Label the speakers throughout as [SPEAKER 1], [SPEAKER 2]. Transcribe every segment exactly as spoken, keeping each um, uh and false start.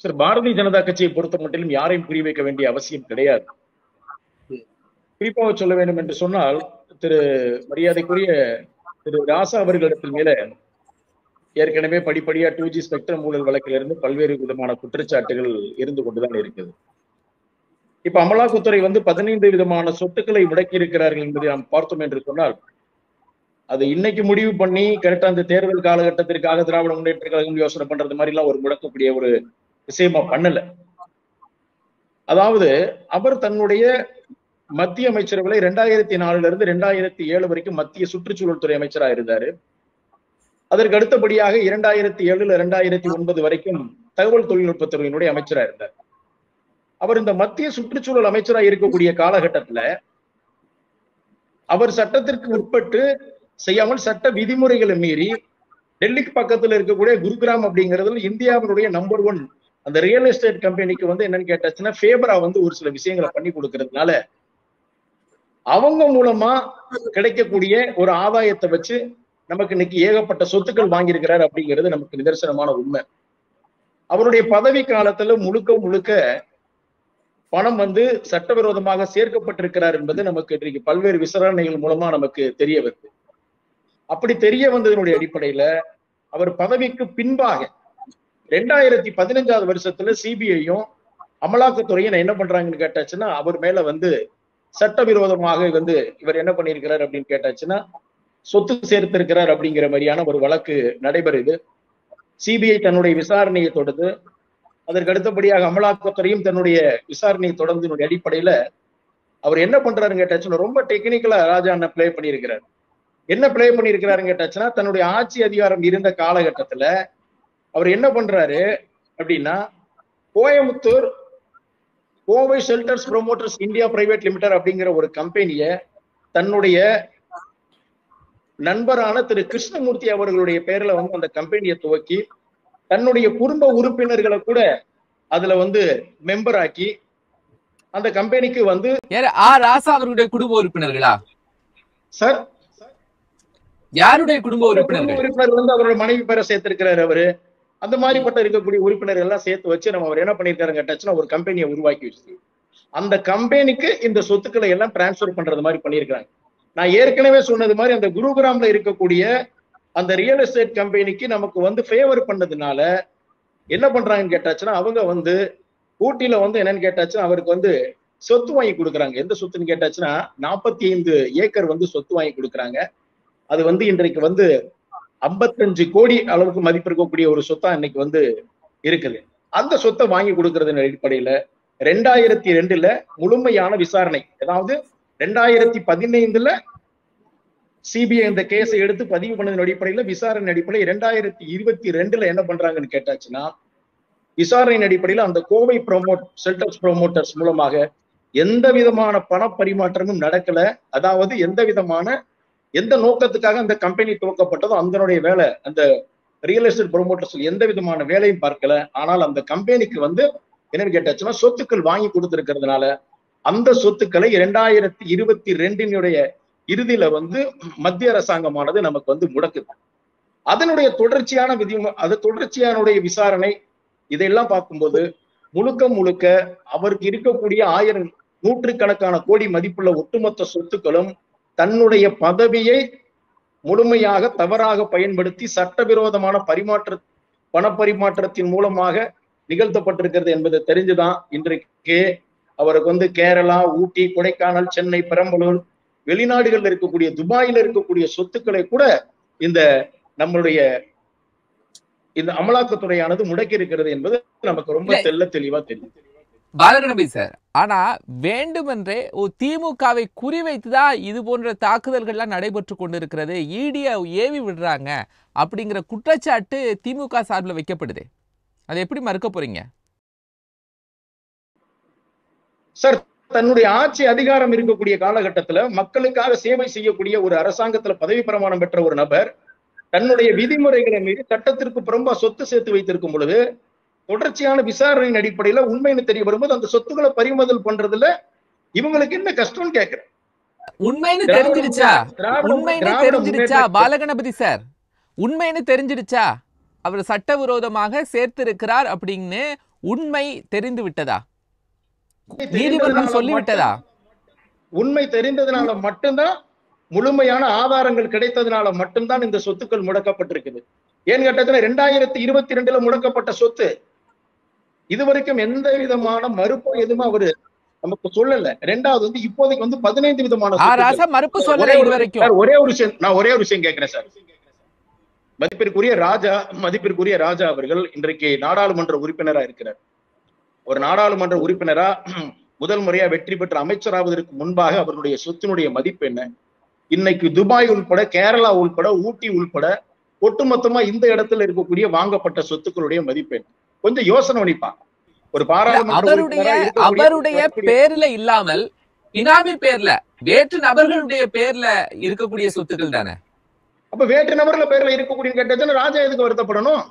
[SPEAKER 1] Sir, Bharatiya Janata கட்சியை பொறுத்த மட்டிலும் யாரையும் குறிவைக்க வேண்டிய அவசியம் கிடையாது. குறிப்பாக சொல்ல வேண்டும் என்று சொன்னால், திரு மரியாதைக்குரிய திரு ராசா அவர்களிடத்தில் மேல ஏற்கனவே படிப்படியா டூ ஜி ஸ்பெக்ட்ரம் ஊழல் வழக்கிலிருந்து பல்வேறு விதமான குற்றச்சாட்டுகள் இருந்து கொண்டுதான் இருக்குது. இப்ப அமலாக்கத்துறை வந்து பதினைந்து விதமான சொத்துக்களை முடக்கி இருக்கிறார்கள் என்பதை நாம் பார்த்தோம் என்று சொன்னால், அது இன்னைக்கு முடிவு பண்ணி கரெக்டா அந்த தேர்தல் காலகட்டத்திற்காக திராவிட முன்னேற்ற கழகம் யோசனை பண்றது மாதிரி எல்லாம் ஒரு முடக்கக்கூடிய ஒரு விஷயமா பண்ணல. அதாவது அவர் தன்னுடைய மத்திய அமைச்சரவை இரண்டாயிரத்தி நாலுல இருந்து இரண்டாயிரத்தி ஏழு வரைக்கும் மத்திய சுற்றுச்சூழல் துறை அமைச்சரா இருந்தாரு. அதற்கு அடுத்தபடியாக இரண்டாயிரத்தி ஏழுல இரண்டாயிரத்தி ஒன்பது வரைக்கும் தகவல் தொழில்நுட்பத்துறையினுடைய அமைச்சரா இருந்தார். அவர் இந்த மத்திய சுற்றுச்சூழல் அமைச்சராக இருக்கக்கூடிய காலகட்டத்துல அவர் சட்டத்திற்கு உட்பட்டு செய்யாமல் சட்ட விதிமுறைகளை மீறி டெல்லிக்கு பக்கத்துல இருக்கக்கூடிய குருகிராம் அப்படிங்கிறதுல இந்தியாவினுடைய நம்பர் ஒன் அந்த ரியல் எஸ்டேட் கம்பெனிக்கு வந்து என்னன்னு கேட்டாச்சுன்னா ஃபேவரா வந்து ஒரு சில விஷயங்களை பண்ணி கொடுக்கறதுனால அவங்க மூலமா கிடைக்கக்கூடிய ஒரு ஆதாயத்தை வச்சு நமக்கு இன்னைக்கு ஏகப்பட்ட சொத்துக்கள் வாங்கியிருக்கிறார் அப்படிங்கிறது நமக்கு நிதர்சனமான உண்மை. அவருடைய பதவி காலத்துல முழுக்க முழுக்க பணம் வந்து சட்டவிரோதமாக சேர்க்கப்பட்டிருக்கிறார் என்பது நமக்கு இன்றைக்கு பல்வேறு விசாரணைகள் மூலமா நமக்கு தெரிய வருது. அப்படி தெரிய வந்ததனுடைய அடிப்படையில அவர் பதவிக்கு பின்பாக ரெண்டாயிரத்தி பதினஞ்சாவது வருஷத்துல சிபிஐயும் அமலாக்கத்துறையும் என்ன பண்றாங்கன்னு கேட்டாச்சுன்னா, அவர் மேல வந்து சட்டவிரோதமாக வந்து இவர் என்ன பண்ணியிருக்கிறார் அப்படின்னு கேட்டாச்சுன்னா சொத்து சேர்த்திருக்கிறார் அப்படிங்கிற மாதிரியான ஒரு வழக்கு நடைபெறுது. சிபிஐ தன்னுடைய விசாரணையை தொடர்ந்து அதற்கு அடுத்தபடியாக அமலாக்கத்துறையும் தன்னுடைய விசாரணையை தொடர்ந்து அடிப்படையில அவர் என்ன பண்றாருன்னு கேட்டாச்சுன்னா ரொம்ப டெக்னிக்கலா ராஜா அண்ணன் பிளே பண்ணியிருக்கிறார். என்ன பிளே பண்ணியிருக்கிறாருன்னு கேட்டாச்சுன்னா, தன்னுடைய ஆட்சி அதிகாரம் இருந்த காலகட்டத்துல அவர் என்ன பண்றாரு அப்படின்னா, Coimbatore Kovai shelters promoters India private limited அப்படிங்கிற ஒரு கம்பெனியை தன்னுடைய நண்பரான திரு கிருஷ்ணமூர்த்தி அவர்களுடைய பேர்ல வந்து அந்த கம்பெனியை துவக்கி தன்னுடைய குடும்ப உறுப்பினர்களை கூட அதுல வந்து மெம்பர் ஆக்கி அந்த கம்பெனிக்கு வந்து
[SPEAKER 2] ராசா அவர்களுடைய குடும்ப உறுப்பினர்களா
[SPEAKER 1] சார்?
[SPEAKER 2] யாருடைய குடும்ப உறுப்பினர்
[SPEAKER 1] உறுப்பினர் வந்து அவரோட மனைவி பேரை சேர்த்திருக்கிறாரு அவரு. அந்த மாதிரிப்பட்ட இருக்கக்கூடிய உறுப்பினர்கள் எல்லாம் சேர்த்து வச்சு நம்ம அவர் என்ன பண்ணிருக்காரு கேட்டாச்சுன்னா ஒரு கம்பெனியை உருவாக்கி வச்சு அந்த கம்பெனிக்கு இந்த சொத்துக்களை எல்லாம் டிரான்ஸ்பர் பண்றது மாதிரி பண்ணியிருக்காங்க. நான் ஏற்கனவே சொன்னது மாதிரி அந்த குருகிராம்ல இருக்கக்கூடிய அந்த ரியல் எஸ்டேட் கம்பெனிக்கு நமக்கு வந்து ஃபேவர் பண்ணதுனால என்ன பண்றாங்கன்னு கேட்டாச்சுன்னா, அவங்க வந்து ஊட்டியில வந்து என்னன்னு கேட்டாச்சுன்னா அவருக்கு வந்து சொத்து வாங்கி கொடுக்குறாங்க. எந்த சொத்துன்னு கேட்டாச்சுன்னா நாற்பத்தி ஐந்து ஏக்கர் வந்து சொத்து வாங்கி கொடுக்குறாங்க. அது வந்து இன்றைக்கு வந்து ஐம்பத்தஞ்சு கோடி அளவுக்கு மதிப்பு இருக்கக்கூடிய ஒரு சொத்தா இன்னைக்கு வந்து இருக்குது. அந்த சொத்தை வாங்கி கொடுக்கறதன் அடிப்படையில ரெண்டாயிரத்தி ரெண்டுல முழுமையான விசாரணை, அதாவது ரெண்டாயிரத்தி பதினைந்துல சிபிஐ இந்த கேஸை எடுத்து பதிவு பண்ணதன் அடிப்படையில விசாரணை அடிப்படையில் இரண்டாயிரத்தி இருபத்தி ரெண்டுல என்ன பண்றாங்கன்னு கேட்டாச்சுன்னா, விசாரணையின் அடிப்படையில அந்த கோவை ப்ரோமோட் ஷெல்டர்ஸ் ப்ரோமோட்டர்ஸ் மூலமாக எந்த விதமான பண பரிமாற்றமும் நடக்கல. அதாவது எந்த விதமான எந்த நோக்கத்துக்காக அந்த கம்பெனி துவக்கப்பட்டதோ அதனுடைய வேலை அந்த ரியல் எஸ்டேட் ப்ரோமோட்டர்ஸ் எந்த விதமான வேலையும் பார்க்கல. ஆனால் அந்த கம்பெனிக்கு வந்து என்னன்னு கேட்டாச்சுன்னா சொத்துக்கள் வாங்கி கொடுத்திருக்கிறதுனால அந்த சொத்துக்களை இரண்டாயிரத்தி இருபத்தி ரெண்டினுடைய இறுதியில வந்து மத்திய அரசாங்கமானது நமக்கு வந்து முடக்குது. அதனுடைய தொடர்ச்சியான விதி அது தொடர்ச்சியானுடைய விசாரணை இதையெல்லாம் பார்க்கும்போது முழுக்க முழுக்க அவருக்கு இருக்கக்கூடிய ஆயிரம் நூற்றுக்கணக்கான கோடி மதிப்புள்ள ஒட்டுமொத்த சொத்துக்களும் தன்னுடைய பதவியை முழுமையாக தவறாக பயன்படுத்தி சட்டவிரோதமான பரிமாற்ற பணப்பரிமாற்றத்தின் மூலமாக நிகழ்த்தப்பட்டிருக்கிறது என்பது தெரிஞ்சுதான் இன்றைக்கு அவருக்கு வந்து கேரளா, ஊட்டி, கொடைக்கானல், சென்னை, பெரம்பலூர், வெளிநாடுகள்ல இருக்கக்கூடிய துபாயில இருக்கக்கூடிய சொத்துக்களை கூட இந்த நம்மளுடைய இந்த அமலாக்கத்துறையானது முடக்கி இருக்கிறது என்பது நமக்கு ரொம்ப தெல்ல தெளிவா தெரியும்.
[SPEAKER 2] பாலகணபதி சார், ஆனா வேண்டுமென்றே திமுகவை குறிவைத்துதான் இது போன்ற தாக்குதல்கள்லாம் நடைபெற்று கொண்டிருக்கிறது, ஈடியை ஏவி விடுறாங்க அப்படிங்கிற குற்றச்சாட்டு திமுக சார்பில் வைக்கப்படுது. அதை எப்படி மறுக்க போறீங்க
[SPEAKER 1] சார்? தன்னுடைய ஆட்சி அதிகாரம் இருக்கக்கூடிய காலகட்டத்துல மக்களுக்காக சேவை செய்யக்கூடிய ஒரு அரசாங்கத்துல பதவி பிரமாணம் பெற்ற ஒரு நபர் தன்னுடைய விதிமுறைகளை மீறி சட்டத்திற்கு புறம்பா சொத்து சேர்த்து வைத்திருக்கும் பொழுது தொடர்ச்சியான விசாரணையின் அடிப்படையில உண்மைன்னு தெரிய வரும்போது அந்த சொத்துக்களை பறிமுதல் பண்றதுல இவங்களுக்கு என்ன கஷ்டம்னு கேட்கிறேன்.
[SPEAKER 2] உண்மைன்னு தெரிஞ்சிருச்சா? உண்மைன்னு தெரிஞ்சிருச்சா பாலகணபதி சார்? உண்மைன்னு தெரிஞ்சிருச்சா அவர் சட்டவிரோதமாக சேர்த்திருக்கிறார் அப்படின்னு உண்மை தெரிந்து விட்டதா? நீதிமன்றம் சொல்லிவிட்டதா?
[SPEAKER 1] உண்மை தெரிந்ததுனால மட்டும்தான், முழுமையான ஆதாரங்கள் கிடைத்ததுனால மட்டும்தான் இந்த சொத்துக்கள் முடக்கப்பட்டிருக்குது. ஏன் கேட்டதுல ரெண்டாயிரத்தி இருபத்தி ரெண்டுல முடக்கப்பட்ட சொத்து இதுவரைக்கும் எந்த விதமான மறுப்பு எதுவும் அவரு நமக்கு சொல்லல. ரெண்டாவது வந்து இப்போதைக்கு வந்து பதினைந்து விதமான
[SPEAKER 2] ஆராசா மறுப்பு சொல்லல இதுவரைக்கும்.
[SPEAKER 1] ஒரே ஒரு விஷயம் நான் ஒரே ஒரு விஷயம் கேட்கிறேன் சார். மதிப்பிற்குரிய ராஜா மதிப்பிற்குரிய ராஜா அவர்கள் இன்றைக்கு நாடாளுமன்ற உறுப்பினரா இருக்கிறார். ஒரு நாடாளுமன்ற உறுப்பினரா முதல் முறையா வெற்றி பெற்ற அமைச்சராவதற்கு முன்பாக அவருடைய சொத்தினுடைய மதிப்பு என்ன? இன்னைக்கு துபாய் உள்பட, கேரளா உள்பட, ஊட்டி உள்பட ஒட்டுமொத்தமா இந்த இடத்துல இருக்கக்கூடிய வாங்கப்பட்ட சொத்துக்களுடைய மதிப்பு என்ன? கொஞ்சம் யோசனை பண்ணிப்பாங்க. ஒரு பாராளுமன்ற
[SPEAKER 2] அவருடைய அவருடைய பேர்ல இல்லாமல் இனாமி பேர்ல வேற்று நபர்களுடைய பேர்ல இருக்கக்கூடிய சொத்துக்கள் தானே.
[SPEAKER 1] அப்ப வேற்று நபர்கள் பேர்ல இருக்கக்கூடிய கேட்டதுன்னு ராஜா எதுக்கு வருத்தப்படணும்?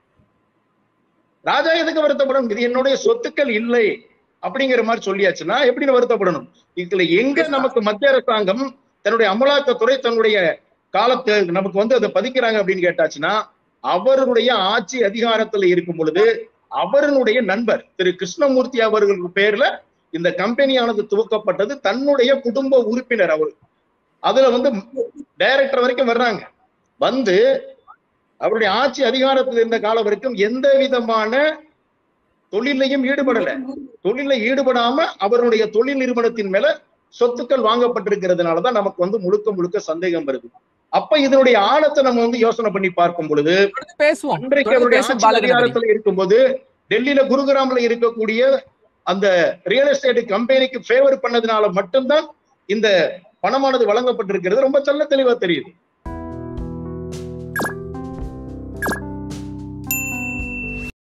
[SPEAKER 1] ராஜா எதுக்கு வருத்தப்படணும்? இது என்னுடைய சொத்துக்கள் இல்லை அப்படிங்கிற மாதிரி சொல்லியாச்சுன்னா எப்படின்னு வருத்தப்படணும்? இதுல எங்க நமக்கு மத்திய அரசாங்கம் தன்னுடைய அமலாக்கத்துறை தன்னுடைய காலத்தை நமக்கு வந்து அதை பதிக்கிறாங்க அப்படின்னு கேட்டாச்சுன்னா, அவருடைய ஆட்சி அதிகாரத்துல இருக்கும் பொழுது அவருடைய நண்பர் திரு கிருஷ்ணமூர்த்தி அவர்களுக்கு பேர்ல இந்த கம்பெனியானது துவக்கப்பட்டது. தன்னுடைய குடும்ப உறுப்பினர் அவர் அதுல வந்து டைரக்டர் வரைக்கும் வர்றாங்க. வந்து அவருடைய ஆட்சி அதிகாரத்தில் இருந்த காலம் வரைக்கும் எந்த விதமான தொழிலையும் ஈடுபடல. தொழில ஈடுபடாம அவருடைய தொழில் நிறுவனத்தின் மேல சொத்துக்கள் வாங்கப்பட்டிருக்கிறதுனாலதான் நமக்கு வந்து முழுக்க முழுக்க சந்தேகம் வருது. அப்ப இதனுடைய ஆழத்தை நம்ம வந்து யோசனை பண்ணி பார்க்கும் பொழுது, அன்றைக்கு அவருடைய ஆட்சி அதிகாரத்துல இருக்கும்போது டெல்லியில குருகிராம்ல இருக்கக்கூடிய அந்த ரியல் எஸ்டேட் கம்பெனிக்கு ஃபேவர் பண்ணதுனால மட்டும்தான் இந்த பணமானது வழங்கப்பட்டிருக்கிறது. ரொம்ப நல்ல தெளிவா தெரியுது.